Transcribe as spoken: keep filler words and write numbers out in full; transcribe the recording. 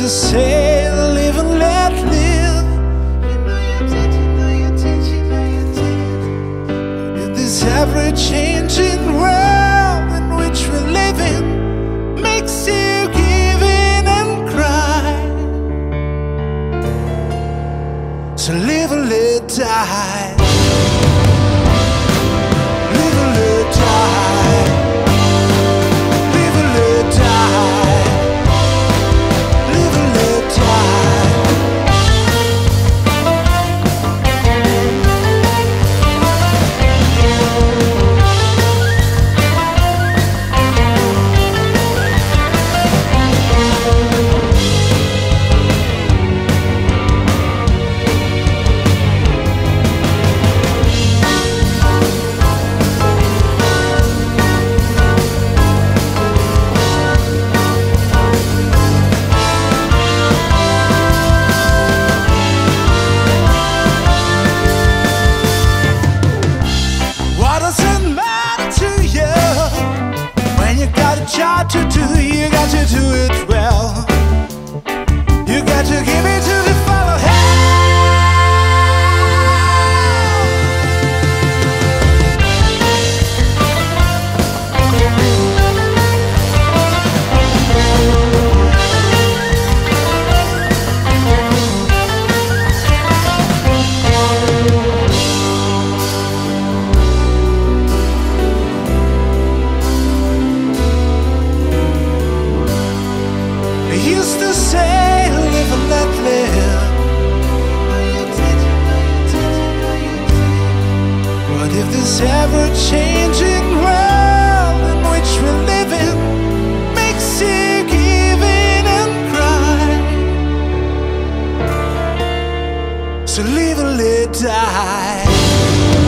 to say live and let live. You know you did, you know you did, you know you did. If this ever-changing world in which we're living makes you give in and cry, so live and let die. Live and let die. Live and let die. Live and let die. Job to do, you got to do it well. You got to give it to the follow hell. Used to say live and let live. But if this ever-changing world in which we're living makes you give in and cry, so live and let die.